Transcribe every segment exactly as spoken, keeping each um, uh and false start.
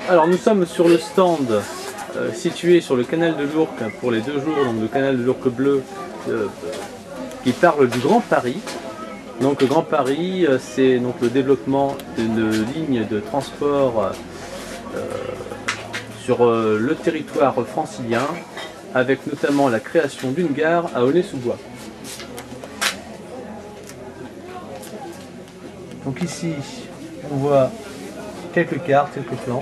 Alors nous sommes sur le stand euh, situé sur le canal de l'Ourcq pour les deux jours, donc le canal de l'Ourcq bleu euh, qui parle du Grand Paris. Donc le Grand Paris, euh, c'est donc le développement d'une ligne de transport euh, sur euh, le territoire francilien, avec notamment la création d'une gare à Aulnay-sous-Bois. Donc ici, on voit quelques cartes, quelques plans.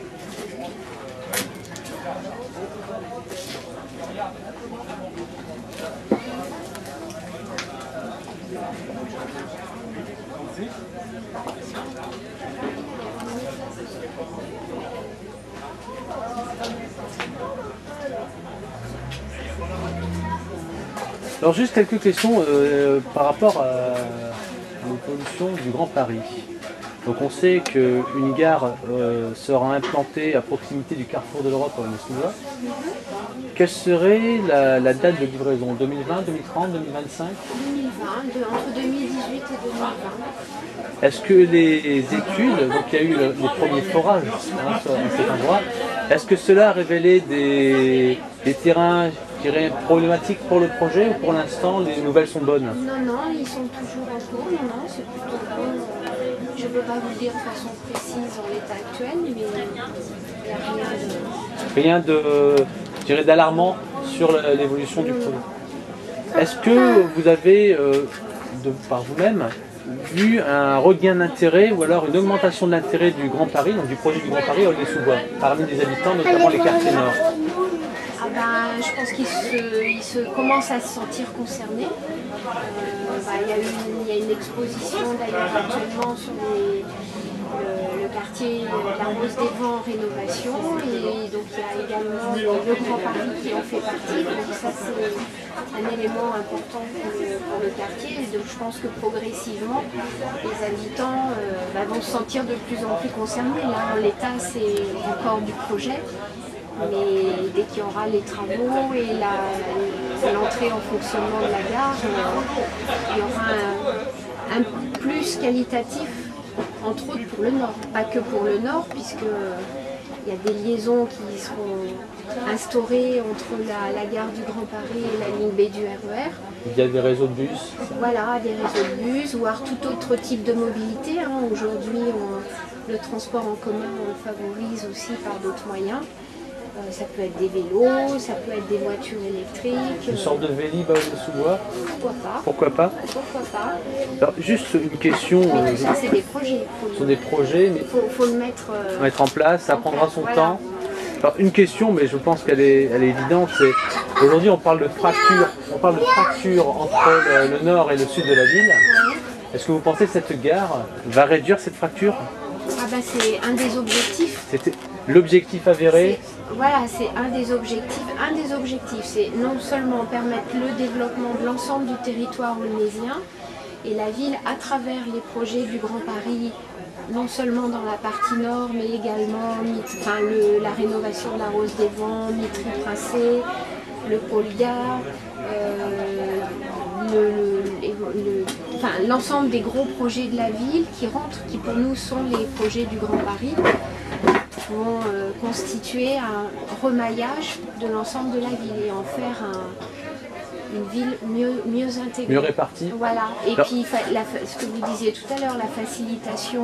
Alors juste quelques questions euh, par rapport à l'évolution du Grand Paris. Donc on sait qu'une gare euh, sera implantée à proximité du carrefour de l'Europe à Aulnay-sous-Bois. Quelle serait la, la date de livraison? deux mille vingt, deux mille trente, deux mille vingt-cinq? deux mille vingt, de, entre deux mille dix-huit et deux mille vingt. Est-ce que les études, donc il y a eu le, les premiers forages hein, à cet endroit, est-ce que cela a révélé des, des terrains je dirais, problématiques pour le projet ou pour l'instant les nouvelles sont bonnes? Non, non, ils sont toujours en cours, non, non, c'est plutôt bon. Je ne peux pas vous le dire de façon précise en l'état actuel, mais il n'y a rien de... Rien de, je dirais, d'alarmant sur l'évolution du projet. Est-ce que vous avez, euh, de, par vous-même, vu un regain d'intérêt ou alors une augmentation de l'intérêt du Grand Paris, donc du projet du Grand Paris à Aulnay-sous-Bois, parmi les habitants, notamment les quartiers nord? Ah ben, je pense qu'ils se, ils se commencent à se sentir concernés. Euh, bah, il y a une, il y a une exposition d'ailleurs actuellement sur les, le, le quartier de la Rose des Vents en rénovation, et donc il y a également le Grand Paris qui en fait partie, donc ça c'est un élément important pour le, pour le quartier, et donc je pense que progressivement les habitants euh, bah, vont se sentir de plus en plus concernés. Là en l'état c'est encore du projet, mais dès qu'il y aura les travaux et l'entrée en fonctionnement de la gare, euh, il y aura un, un plus qualitatif, entre autres pour le nord. Pas que pour le nord, puisque il y a des liaisons qui seront instaurées entre la, la gare du Grand Paris et la ligne B du R E R. Il y a des réseaux de bus. Voilà, des réseaux de bus, voire tout autre type de mobilité. Hein. Aujourd'hui, le transport en commun, on le favorise aussi par d'autres moyens. Euh, ça peut être des vélos, ça peut être des voitures électriques. Une sorte de Vélib à Aulnay-sous-Bois. Pourquoi pas Pourquoi pas Pourquoi pas Alors, juste une question. Mais euh, tout ça, c'est des projets. Ce sont des projets, mais il faut, faut le mettre, euh, mettre en place, ça en prendra place, son voilà. temps. Alors, une question, mais je pense qu'elle est, elle est évidente, c'est aujourd'hui on parle de fracture, on parle de fracture entre le, le nord et le sud de la ville. Ouais. Est-ce que vous pensez que cette gare va réduire cette fracture? Ah bah, c'est un des objectifs. C'était l'objectif avéré. Voilà, c'est un des objectifs. Un des objectifs, c'est non seulement permettre le développement de l'ensemble du territoire aulnaysien et la ville à travers les projets du Grand Paris, non seulement dans la partie nord, mais également enfin, le, la rénovation de la Rose des Vents, Mitry-Princé, le pôle gare, euh, le, le, le, enfin, l'ensemble des gros projets de la ville qui rentrent, qui pour nous sont les projets du Grand Paris, vont euh, constituer un remaillage de l'ensemble de la ville et en faire un, une ville mieux, mieux intégrée. Mieux répartie. Voilà. Et Alors, puis la, ce que vous disiez tout à l'heure, la facilitation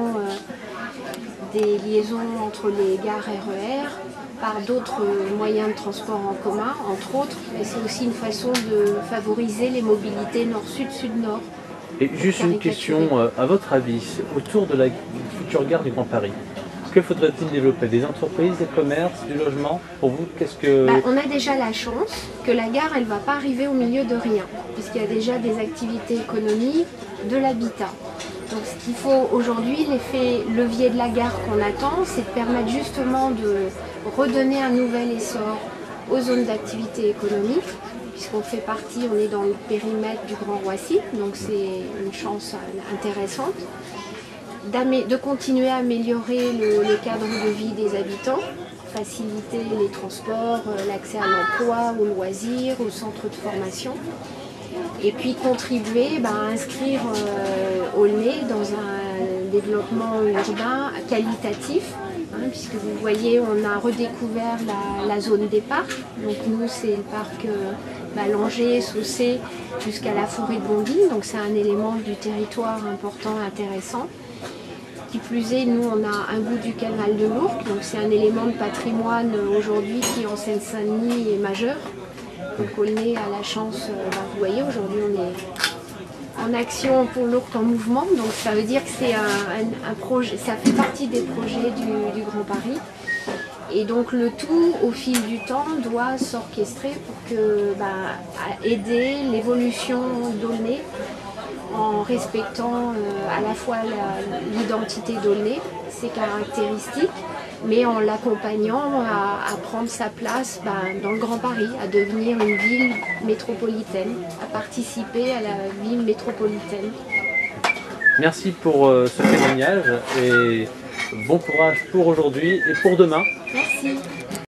euh, des liaisons entre les gares R E R par d'autres moyens de transport en commun, entre autres, mais c'est aussi une façon de favoriser les mobilités nord-sud, sud-nord. Et juste une question, euh, à votre avis, autour de la future gare du Grand Paris, que faudrait-il développer? Des entreprises, des commerces, du logement? Pour vous, qu'est-ce que... Bah, on a déjà la chance que la gare, elle ne va pas arriver au milieu de rien, puisqu'il y a déjà des activités économiques, de l'habitat. Donc ce qu'il faut aujourd'hui, l'effet levier de la gare qu'on attend, c'est de permettre justement de redonner un nouvel essor aux zones d'activité économique, puisqu'on fait partie, on est dans le périmètre du Grand Roissy, donc c'est une chance intéressante. De continuer à améliorer le, le cadre de vie des habitants, faciliter les transports, l'accès à l'emploi, aux loisirs, aux centres de formation, et puis contribuer ben, à inscrire euh, Aulnay dans un développement urbain qualitatif hein, puisque vous voyez, on a redécouvert la, la zone des parcs. Donc nous, c'est le parc euh, bah, Langeais, Saussé, jusqu'à la forêt de Bondy. Donc c'est un élément du territoire important, intéressant. Qui plus est, nous, on a un bout du canal de l'Ourcq. Donc c'est un élément de patrimoine aujourd'hui qui, en Seine-Saint-Denis, est majeur. Donc Aulnay a la chance, euh, bah, vous voyez, aujourd'hui, on est en action pour l'Ourcq en mouvement, donc ça veut dire que c'est un, un, un projet, ça fait partie des projets du, du Grand Paris. Et donc le tout, au fil du temps, doit s'orchestrer pour que, bah, aider l'évolution d'Aulnay en respectant euh, à la fois l'identité d'Aulnay, ses caractéristiques, mais en l'accompagnant à, à prendre sa place bah, dans le Grand Paris, à devenir une ville métropolitaine, à participer à la ville métropolitaine. Merci pour euh, ce témoignage et bon courage pour aujourd'hui et pour demain. Merci.